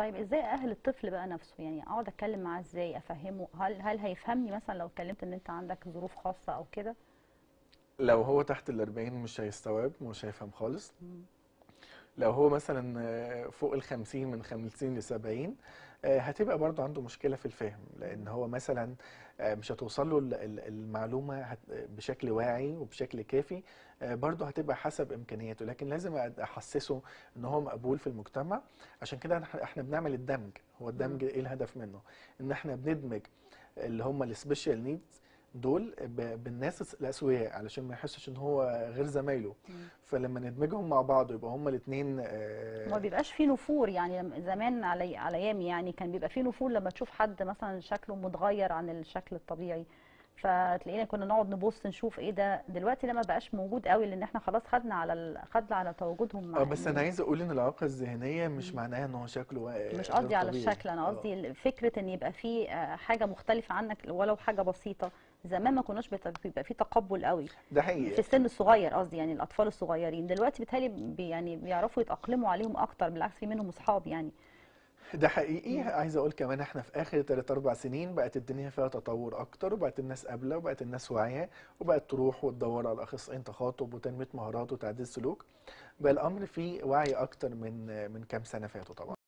طيب ازاي اهل الطفل بقى نفسه؟ يعني اقعد اتكلم معاه ازاي، افهمه؟ هل هيفهمني مثلا لو اتكلمت ان انت عندك ظروف خاصه او كده؟ لو هو تحت ال40 مش هيستوعب، مش هيفهم خالص. لو هو مثلا فوق ال50، من 50 ل70، هتبقى برضو عنده مشكلة في الفهم، لأن هو مثلا مش هتوصل له المعلومة بشكل واعي وبشكل كافي. برضو هتبقى حسب إمكانياته، لكن لازم أحسسه إن هو مقبول في المجتمع. عشان كده احنا بنعمل الدمج. هو الدمج إيه الهدف منه؟ إن احنا بندمج اللي هم السبيشال نيدز دول بالناس الاسوياء، علشان ما يحسش ان هو غير زمايله. فلما ندمجهم مع بعض يبقى هما الاثنين ما بيبقاش فيه نفور يعني. زمان على ايامي يعني كان بيبقى فيه نفور لما تشوف حد مثلا شكله متغير عن الشكل الطبيعي، فتلاقينا كنا نقعد نبص نشوف ايه ده. دلوقتي ده ما بقاش موجود قوي، لان احنا خلاص خدنا على تواجدهم اه، مع بس انا عايز اقول ان الاعاقه الذهنيه مش معناها ان هو شكله مش غير قصدي على طبيعي. الشكل، انا اه، قصدي فكره ان يبقى في حاجه مختلفه عنك ولو حاجه بسيطه. زمان ما كناش بيبقى في تقبل قوي ده في حقيقي. السن الصغير، قصدي يعني الاطفال الصغيرين. دلوقتي بيتهيألي يعني بيعرفوا يتاقلموا عليهم اكتر، بالعكس في منهم اصحاب يعني. ده حقيقي. عايز اقول كمان احنا في اخر 3 4 سنين بقت الدنيا فيها تطور اكتر، وبقت الناس قابله، وبقت الناس واعيه، وبقت تروح وتدور على اخصائيين تخاطب وتنميه مهارات وتعديل سلوك. بقى الامر فيه وعي اكتر من كام سنه فاتوا طبعا.